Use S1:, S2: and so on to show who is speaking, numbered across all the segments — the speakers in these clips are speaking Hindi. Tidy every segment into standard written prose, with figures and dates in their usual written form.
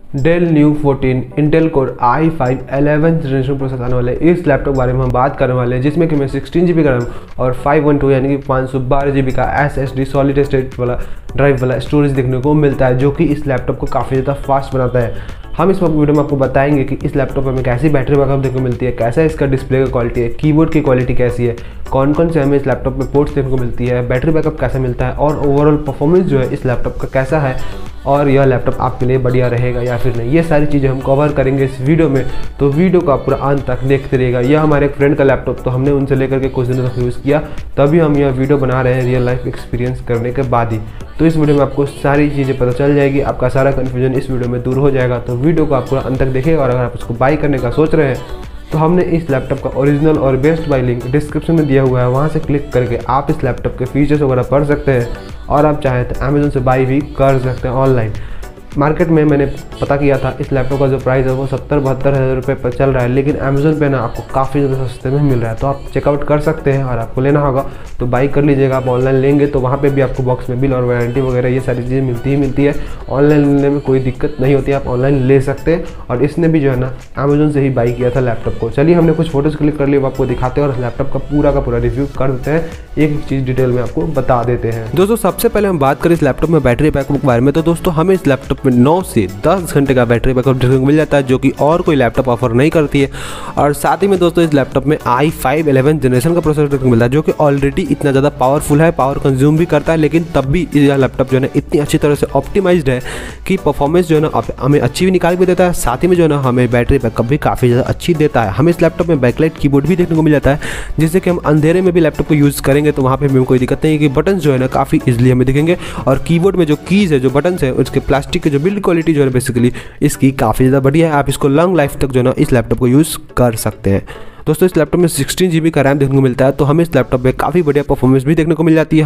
S1: Del new 14 Intel core i5 11th generation processor आने वाले इस लैपटॉप के बारे में हम बात करने वाले हैं, जिसमें कि हमें 16 GB का रैम और 512 यानी कि 512 GB का SSD सॉलिड स्टेट वाला ड्राइव वाला स्टोरेज देखने को मिलता है, जो कि इस लैपटॉप को काफ़ी ज़्यादा फास्ट बनाता है। हम इस वीडियो में आपको बताएंगे कि इस लैपटॉप में हमें कैसी बैटरी बैकअप देखने को मिलती है, कैसा इसका डिस्प्ले का क्वालिटी है, कीबोर्ड की क्वालिटी कैसी है, कौन कौन से हमें इस लैपटॉप में पोर्ट्स देखने को मिलती है, बैटरी बैकअप कैसा मिलता है और ओवरऑल परफॉर्मेंस जो है इस लैपटॉप का कैसा है और यह लैपटॉप आपके लिए बढ़िया रहेगा या फिर नहीं, ये सारी चीज़ें हम कवर करेंगे इस वीडियो में। तो वीडियो को आप पूरा अंत तक देखते रहिएगा। यह हमारे एक फ्रेंड का लैपटॉप, तो हमने उनसे लेकर के कुछ दिनों तक यूज़ किया, तभी हम यह वीडियो बना रहे हैं रियल लाइफ एक्सपीरियंस करने के बाद ही। तो इस वीडियो में आपको सारी चीज़ें पता चल जाएगी, आपका सारा कन्फ्यूजन इस वीडियो में दूर हो जाएगा। तो वीडियो को आप पूरा अंत तक देखिएगा और अगर आप उसको बाई करने का सोच रहे हैं तो हमने इस लैपटॉप का ओरिजिनल और बेस्ट बाय लिंक डिस्क्रिप्शन में दिया हुआ है, वहाँ से क्लिक करके आप इस लैपटॉप के फीचर्स वगैरह पढ़ सकते हैं और आप चाहें तो अमेजोन से बाई भी कर सकते हैं ऑनलाइन। मार्केट में मैंने पता किया था इस लैपटॉप का जो प्राइस है वो 70-72 हज़ार रुपये पर चल रहा है, लेकिन अमेजोन पे ना आपको काफ़ी ज़्यादा सस्ते में मिल रहा है। तो आप चेकआउट कर सकते हैं और आपको लेना होगा तो बाई कर लीजिएगा। आप ऑनलाइन लेंगे तो वहाँ पे भी आपको बॉक्स में बिल और वारंटी वगैरह ये सारी चीज़ें मिलती ही मिलती है। ऑनलाइन लेने में कोई दिक्कत नहीं होती है, आप ऑनलाइन ले सकते हैं। और इसने भी जो है ना अमेजोन से ही बाई किया था लैपटॉप को। चलिए हमने कुछ फोटोज़ क्लिक कर लिए, आपको दिखाते हैं और लैपटॉप का पूरा रिव्यू कर देते हैं, एक चीज़ डिटेल में आपको बता देते हैं। दोस्तों सबसे पहले हम बात करें इस लैपटॉप में बैटरी बैकअप के बारे में, तो दोस्तों हमें इस लैपटॉप में 9 से 10 घंटे का बैटरी बैकअप देखने को मिल जाता है, जो कि और कोई लैपटॉप ऑफर नहीं करती है। और साथ ही में दोस्तों इस लैपटॉप में i5 11th जनरेशन का प्रोसेसर देखने को मिलता है, जो कि ऑलरेडी इतना ज़्यादा पावरफुल है, पावर कंज्यूम भी करता है, लेकिन तब भी यह लैपटॉप जो है ना इतनी अच्छी तरह से ऑप्टिमाइज्ड है कि परफॉर्मेंस जो है ना हमें अच्छी भी निकाल भी देता है, साथ ही में जो है ना हमें बैटरी बैकअप भी काफ़ी ज़्यादा अच्छी देता है। हमें इस लैपटॉप में बैकलाइट कीबोर्ड भी देखने को मिल जाता है, जिससे कि हम अंधेरे में भी लैपटॉप को यूज़ करेंगे तो वहाँ पर हमें कोई दिक्कत नहीं है कि बटन जो है ना काफ़ी ईजिली हमें दिखेंगे। और कीबोर्ड में जो कीज़ है, जो बटन है, उसके प्लास्टिक के जो बिल्ड क्वालिटी जो है बेसिकली इसकी काफ़ी ज़्यादा बढ़िया है। आप इसको लॉन्ग लाइफ तक जो है ना इस लैपटॉप को यूज़ कर सकते हैं। दोस्तों इस लैपटॉप में 16 GB का रैम देखने को मिलता है, तो हमें इस लैपटॉप में काफ़ी बढ़िया परफॉर्मेंस भी देखने को मिल जाती है।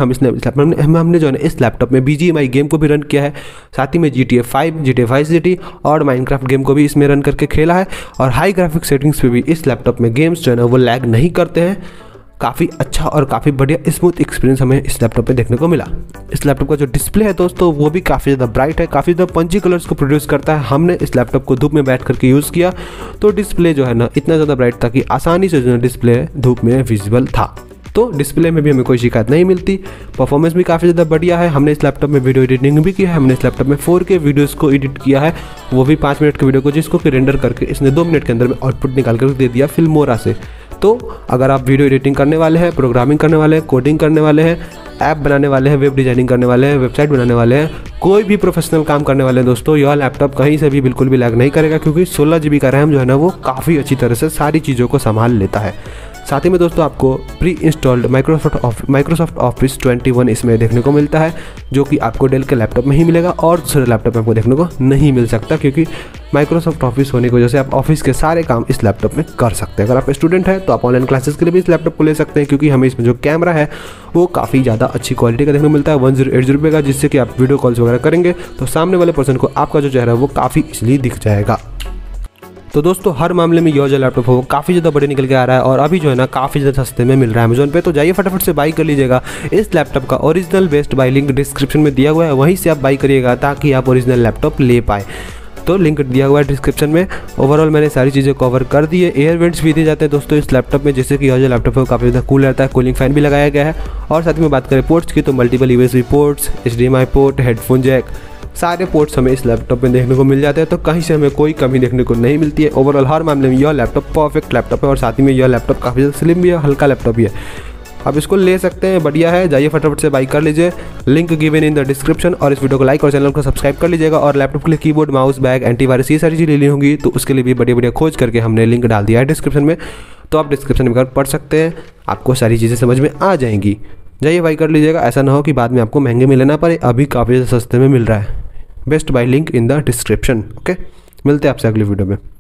S1: हमने जो है इस लैपटॉप में BGMI गेम को भी रन किया है, साथ ही में GTA 5, GTA Vice City और माइनक्राफ्ट गेम को भी इसमें रन करके खेला है। और हाई ग्राफिक सेटिंग्स पे भी इस लैपटॉप में गेम्स जो है ना वो लैग नहीं करते हैं। काफ़ी अच्छा और काफ़ी बढ़िया स्मूथ एक्सपीरियंस हमें इस लैपटॉप पे देखने को मिला। इस लैपटॉप का जो डिस्प्ले है दोस्तों वो भी काफ़ी ज़्यादा ब्राइट है, काफ़ी ज़्यादा पंची कलर्स को प्रोड्यूस करता है। हमने इस लैपटॉप को धूप में बैठ करके यूज़ किया तो डिस्प्ले जो है ना इतना ज़्यादा ब्राइट था कि आसानी से जो है डिस्प्ले धूप में विजिबल था। तो डिस्प्ले में भी हमें कोई शिकायत नहीं मिलती, परफॉर्मेंस भी काफ़ी ज़्यादा बढ़िया है। हमने इस लैपटॉप में वीडियो एडिटिंग भी किया है, हमने इस लैपटॉप में 4K वीडियोस को एडिट किया है, वो भी 5 मिनट की वीडियो को, जिसको कि रेंडर करके इसने 2 मिनट के अंदर में आउटपुट निकाल कर दे दिया फिल्मोरा से। तो अगर आप वीडियो एडिटिंग करने वाले हैं, प्रोग्रामिंग करने वाले हैं, कोडिंग करने वाले हैं, ऐप बनाने वाले हैं, वेब डिजाइनिंग करने वाले हैं, वेबसाइट बनाने वाले हैं, कोई भी प्रोफेशनल काम करने वाले हैं दोस्तों, यह लैपटॉप कहीं से भी बिल्कुल भी लैग नहीं करेगा, क्योंकि 16 GB का रैम जो है ना वो काफ़ी अच्छी तरह से सारी चीज़ों को संभाल लेता है। साथ ही में दोस्तों आपको प्री इंस्टॉल्ड माइक्रोसॉफ्ट ऑफिस 21 इसमें देखने को मिलता है, जो कि आपको डेल के लैपटॉप में ही मिलेगा और दूसरे लैपटॉप में आपको देखने को नहीं मिल सकता, क्योंकि माइक्रोसॉफ्ट ऑफिस होने की वजह से आप ऑफिस के सारे काम इस लैपटॉप में कर सकते हैं। अगर आप स्टूडेंट हैं तो आप ऑनलाइन क्लासेस के लिए भी इस लैपटॉप को ले सकते हैं, क्योंकि हमें इसमें जो कैमरा है वो काफ़ी ज़्यादा अच्छी क्वालिटी का देखने को मिलता है, 1080 रुपये का, जिससे कि आप वीडियो कॉल्स वगैरह करेंगे तो सामने वाले पर्सन को आपका जो चेहरा है वो काफ़ी ईजिली दिख जाएगा। तो दोस्तों हर मामले में यह जो लैपटॉप है वो काफ़ी ज़्यादा बड़े निकल के आ रहा है और अभी जो है ना काफ़ी ज़्यादा सस्ते में मिल रहा है अमेजोन पे। तो जाइए फटाफट से बाई कर लीजिएगा। इस लैपटॉप का original best buy link description में दिया हुआ है, वहीं से आप बाई करिएगा ताकि आप ओरिजिनल लैपटॉप ले पाए। तो लिंक दिया हुआ है डिस्क्रिप्शन में। ओवरऑल मैंने सारी चीज़ें कवर कर दी है। एयर वेंट्स भी दिए जाते हैं दोस्तों इस लैपटॉप में, जैसे कि यह जो लैपटॉप है वो काफ़ी ज़्यादा कूल रहता है, कूलिंग फैन भी लगाया गया है। और साथ में बात करें पोर्ट्स की तो multiple USB ports, HDMI port, headphone jack, सारे पोर्ट्स हमें इस लैपटॉप में देखने को मिल जाते हैं, तो कहीं से हमें कोई कमी देखने को नहीं मिलती है। ओवरऑल हर मामले में यह लैपटॉप परफेक्ट लैपटॉप है और साथ ही में यह लैपटॉप काफ़ी ज़्यादा स्लिम भी है, हल्का लैपटॉप भी है, आप इसको ले सकते हैं, बढ़िया है। जाइए फटाफट से बाई कर लीजिए, link given in the description. और इस वीडियो को लाइक और चैनल को सब्सक्राइब कर लीजिएगा। और लैपटॉप के लिए कीबोर्ड, माउस, बैग, एंटीवायरस ये सारी चीज़ लेनी होंगी तो उसके लिए भी बढ़िया खोज करके हमने लिंक डाल दिया है डिस्क्रिप्शन में, तो आप डिस्क्रिप्शन में पढ़ सकते हैं, आपको सारी चीज़ें समझ में आ जाएंगी। जाइए बाई कर लीजिएगा, ऐसा ना हो कि बाद में आपको महंगे में लेना पड़े, अभी काफ़ी सस्ते में मिल रहा है। Best buy link in the description. Okay, मिलते हैं आपसे अगली वीडियो में।